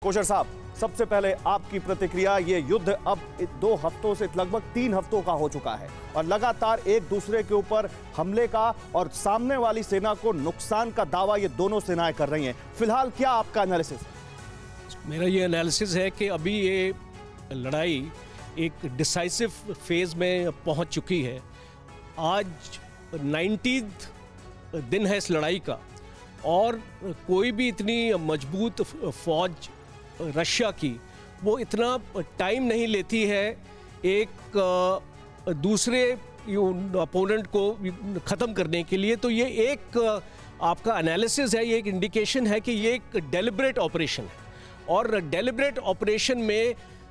Kosher साहब, सबसे पहले आपकी प्रतिक्रिया। ये युद्ध अब 2 हफ्तों से लगभग 3 हफ्तों का हो चुका है और लगातार एक दूसरे के ऊपर हमले का और सामने वाली सेना को नुकसान का दावा ये दोनों सेनाएं कर रही हैं। फिलहाल क्या आपका एनालिसिस? मेरा ये एनालिसिस है कि अभी ये लड़ाई एक डिसाइसिव फेज में पहुंच चुकी है। आज 90th दिन है इस लड़ाई का और कोई भी इतनी मजबूत फौज रशिया की वो इतना टाइम नहीं लेती है एक दूसरे अपोनेंट को ख़त्म करने के लिए। तो ये एक आपका एनालिसिस है, ये एक इंडिकेशन है कि ये एक डेलिब्रेट ऑपरेशन है और डेलिब्रेट ऑपरेशन में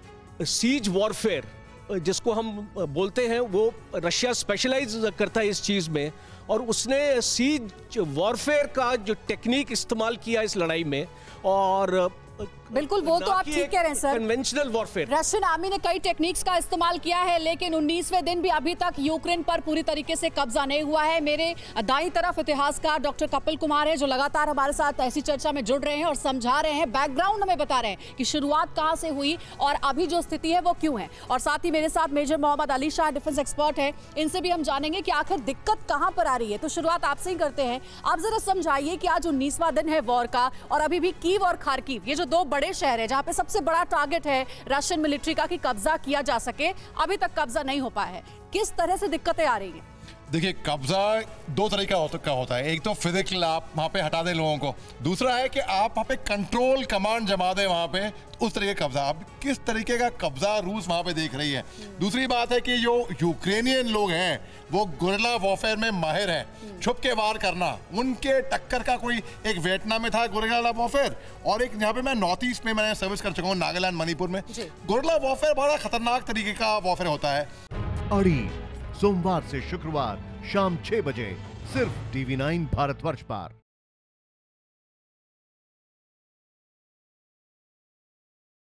सीज वॉरफेयर जिसको हम बोलते हैं वो रशिया स्पेशलाइज करता है इस चीज़ में और उसने सीज वॉरफेयर का जो टेक्निक इस्तेमाल किया इस लड़ाई में और बिल्कुल वो तो आप ठीक कह रहे हैं sir. Conventional warfare Russian army ने कई टेक्निक्स का इस्तेमाल किया है लेकिन 19वें दिन भी अभी तक यूक्रेन पर पूरी तरीके से कब्जा नहीं हुआ है। मेरे दाईं तरफ इतिहासकार डॉक्टर कपिल कुमार है जो लगातार हमारे साथ ऐसी चर्चा में जुड़ रहे हैं और समझा रहे हैं, बैकग्राउंड हमें बता रहे हैं कि शुरुआत कहां से हुई और अभी जो स्थिति है वो क्यों है। और साथ ही मेरे साथ major Mohammad Ali Shah defence expert है, इनसे भी हम जानेंगे कि आखिर दिक्कत कहां पर आ रही है। तो शुरुआत आपसे ही करते हैं, आप जरा समझाइए कि आज 19वां दिन है वॉर का और अभी भी कीव और खार्किव ये जो 2 बड़े शहर है जहां पे सबसे बड़ा टारगेट है रशियन मिलिट्री का कि कब्जा किया जा सके, अभी तक कब्जा नहीं हो पाया है। किस तरह से दिक्कतें आ रही हैं? देखिए, कब्जा 2 तरीके का होता है। एक तो फिजिकल, आप वहाँ पे हटा दें लोगों को। दूसरा है कि आप वहाँ पे कंट्रोल कमांड जमा दें वहाँ पे, उस तरीके का कब्जा। अब किस तरीके का कब्जा रूस वहाँ पे देख रही है। दूसरी बात है कि जो यूक्रेनियन लोग हैं वो गुरिल्ला वॉरफेयर में माहिर हैं, छुप के वार करना। उनके टक्कर का कोई एक वियतनाम में था गुरिल्ला वॉरफेयर और एक यहाँ पे मैं नॉर्थ ईस्ट में मैंने सर्विस कर चुका हूँ, नागालैंड, मणिपुर में। गुरिल्ला वॉरफेयर बड़ा खतरनाक तरीके का वॉरफेयर होता है। अड़ी सोमवार से शुक्रवार शाम 6 बजे सिर्फ TV9 भारतवर्ष पर।